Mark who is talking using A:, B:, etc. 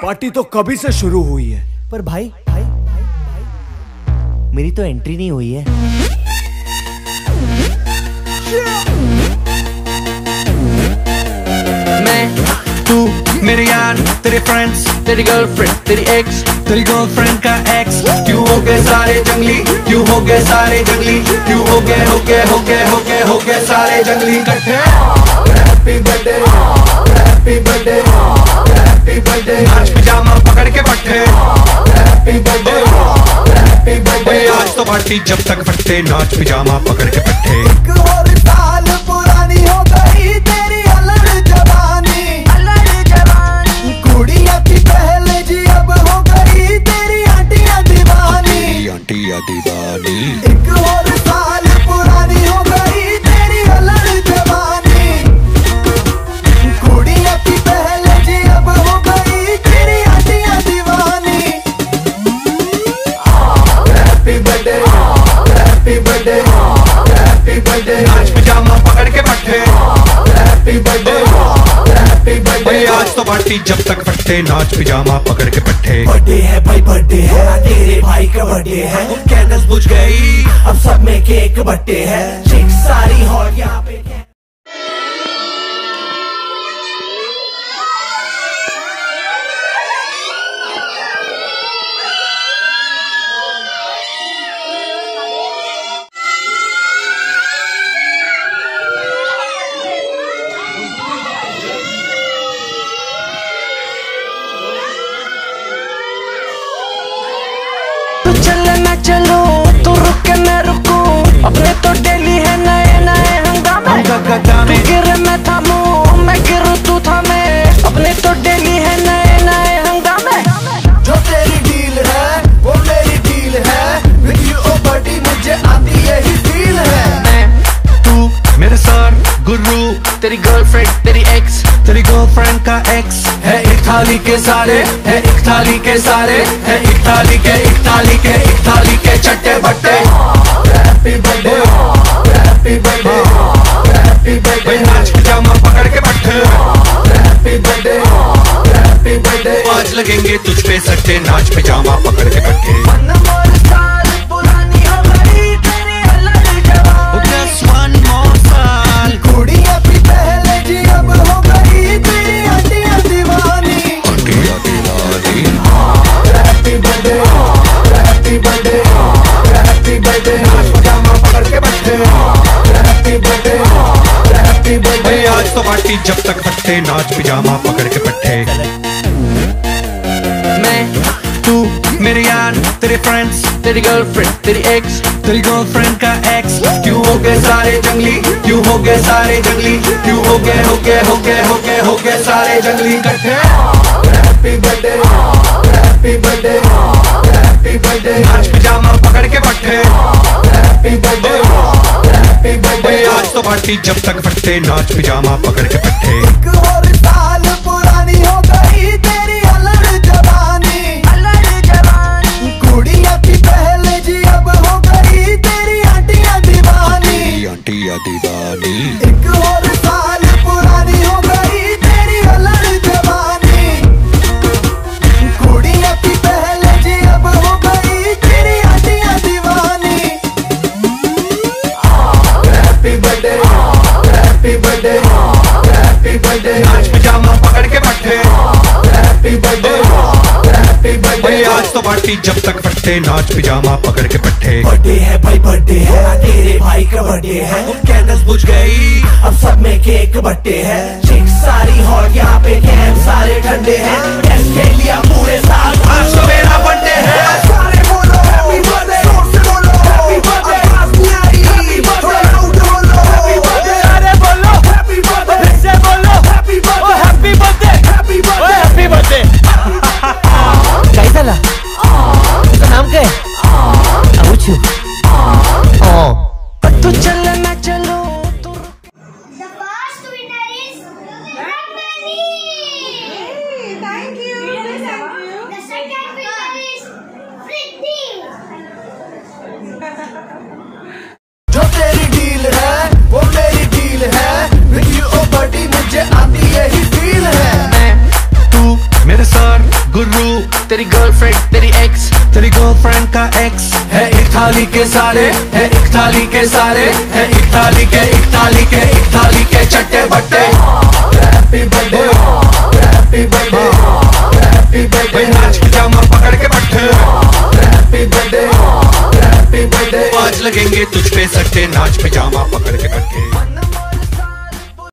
A: Party तो कभी से शुरू हुई है।
B: पर भाई भाई भाई भाई मेरी तो एंट्री नहीं हुई है।
C: मैं तू मेरे यार, तेरे फ्रेंड्स, तेरी गर्लफ्रेंड, तेरी एक्स, तेरी गर्लफ्रेंड का एक्स, क्यों हो गए सारे जंगली, क्यों हो गए सारे जंगली, क्यों हो गए हो गए हो गए हो गए हो गए सारे जंगली इकट्ठे। Happy birthday, happy birthday, happy birthday, नाच पिजामा पकड़ के पट्टे। हैप्पी बर्थडे, हैप्पी बर्थडे, आज तो पार्टी जब तक फटते, नाच पिजामा पकड़ के पट्टे।
D: एक और साल पुरानी हो गई तेरी अलग जवानी, अलग जवानी, कुड़िया की पहले जी अब हो गई तेरी आंटियां दीवानी,
C: आंटियां दीवानी।
D: एक और साल पुरानी हो गई तेरी अलग जवानी, कुड़िया की पहले जी अब हो गई तेरी आंटियां दीवानी। Happy birthday, happy birthday, happy birthday,
C: नाच पिजामा पकड़ के पट्टे।
D: हैप्पी बर्थडे, हैप्पी बर्थडे,
C: आज तो पार्टी जब तक फटते, नाच पिजामा पकड़ के पट्टे।
D: बर्थडे है भाई बर्थडे है, तेरे भाई का बर्थडे है, कैंडल्स बुझ गई अब सब में केक बट्टे है, चिक सारी हॉट यहाँ पे।
E: चलो तू रुक के मैं रुकूं, अपने तो डेली है नए नए हंगामे, तू गिरे मैं थामूं, मैं गिरूं तू थामे, अपने तो डेली है नए नए हंगामे।
D: जो तेरी डील है वो मेरी डील है, विद यू ओ बडी मुझे आती यही फील है।
C: मैं तू मेरे सर गुरु,
E: तेरी गर्लफ्रेंड, तेरी एक्स,
C: तेरी गर्लफ्रेंड का एक्स,
D: है एक थाली के सारे, है एक थाली के सारे, है एक थाली के एक थाली के एक थाली के चट्टे बट्टे। Happy birthday, happy birthday, happy birthday,
C: नाच पिजामा पकड़ के पट्टे।
D: हैप्पी बर्थडे, हैप्पी बर्थडे,
C: आज लगेंगे तुझ पे सट्टे, नाच पिजामा पकड़ के पट्टे।
E: पुरानी हो गई तेरी अलग जवानी,
C: Just one more साल,
D: कुड़िया की पहले जी अब हो गई तेरी आंटियां दीवानी,
C: आंटियां दीवानी।
D: Happy birthday, happy birthday, happy birthday,
C: नाच पिजामा पकड़ के पट्टे।
D: हैप्पी बर्थडे, हैप्पी बर्थडे,
C: आज तो पार्टी जब तक फटते, नाच पिजामा पकड़ के पट्टे।
E: मैं
C: तू मेरे यार, तेरे फ्रेंड्स,
E: तेरी गर्लफ्रेंड, तेरी एक्स,
C: तेरी गर्लफ्रेंड का एक्स, क्यों हो गए सारे जंगली, क्यों हो गए सारे जंगली, क्यों हो गए हो गए हो गए हो गए हो गए सारे जंगली इकट्ठे।
D: Happy birthday, happy birthday, happy birthday,
C: नाच पिजामा पकड़ के पट्टे।
D: हैप्पी बर्थडे, हैप्पी बर्थडे,
C: आज तो पार्टी जब तक फटते, नाच पिजामा पकड़ के पट्टे।
D: एक और साल पुरानी हो गई तेरी अलग जवानी, अलग जवानी, कुड़िया की पहले जी अब हो गई तेरी आंटियां दीवानी,
C: आंटियां दीवानी।
D: एक और साल पुरानी हो गई तेरी अलग जवानी, कुड़िया की पहले जी अब हो गई तेरी आंटियां दीवानी। Happy birthday, happy birthday, happy birthday,
C: नाच पिजामा पकड़ के पट्टे।
D: हैप्पी बर्थडे, हैप्पी बर्थडे,
C: आज तो पार्टी जब तक फटते, नाच पिजामा पकड़ के पट्टे।
D: बर्थडे है भाई बर्थडे है, तेरे भाई का बर्थडे है, कैंडल्स बुझ गई अब सब में केक बट्टे है, चिक सारी हॉट यहाँ पे, कैंप सारे ठंडे हैं, इसके लिए पूरे साल
C: आज तो मेरा बर्थडे है।
D: सारे बोलो हैप्पी बर्थडे, जोर से बोलो हैप्पी बर्थडे, आवाज नहीं आ रही हैप्पी बर्थडे, लाउड बोलो हैप्पी बर्थडे,
E: अरे बोलो
D: हैप्पी बर्थडे,
E: फिर से बोलो
D: happy birthday,
E: happy birthday,
D: happy birthday,
E: happy birthday. कैसा ला उसका नाम क्या है? अबूचू। तू चल मैं चलो तू
F: The first winner is Ramani.
G: Thank you.
F: The
D: थाली के सारे है एक थाली के सारे है एक थाली के एक थाली के एक थाली के चट्टे बट्टे happy birthday happy birthday happy birthday नाच के जामा पकड़ के बैठे हैप्पी बर्थडे हैप्पी बर्थडे आज लगेंगे तुझ पे सट्टे नाच पे जामा पकड़ के बैठे